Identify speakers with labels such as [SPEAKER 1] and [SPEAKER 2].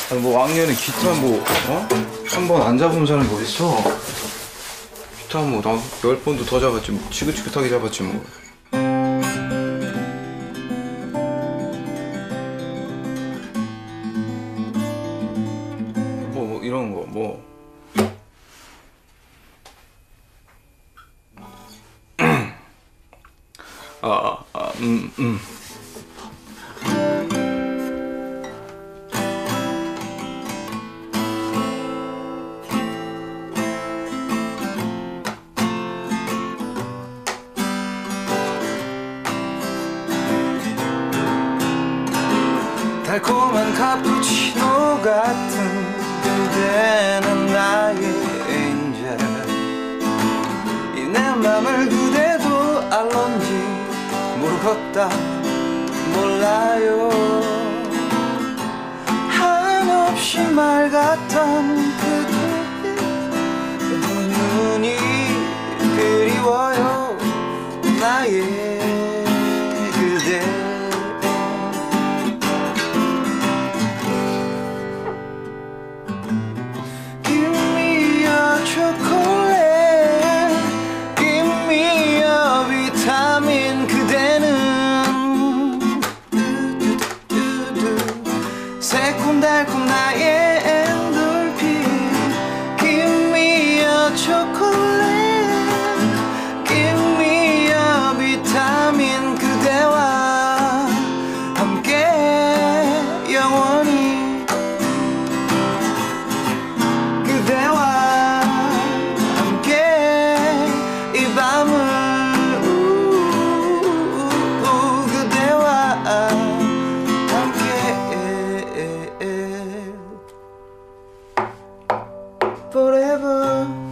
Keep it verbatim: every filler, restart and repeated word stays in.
[SPEAKER 1] 아니 뭐 왕년에 기타 뭐 어? 한 번 안 잡은 사람이 어딨어? 기타 뭐 나 열 번도 더 잡았지 뭐 지긋지긋하게 잡았지 뭐. 뭐, 뭐 이런 거 뭐. 아, 아, 음, 음.
[SPEAKER 2] 달콤한 카푸치노 같은 그대는 나의 엔젤. 이 내 맘을 그대도 알런지 모르겠다 몰라요. 한없이 맑았던 그대의 두 눈이 그리워요. 나의 그대. 새콤달콤 나의 엔돌핀 Give me a chocolate Give me a 비타민 그대와 함께 영원히 그대와 함께 이 밤을 우우우우 그대와 Forever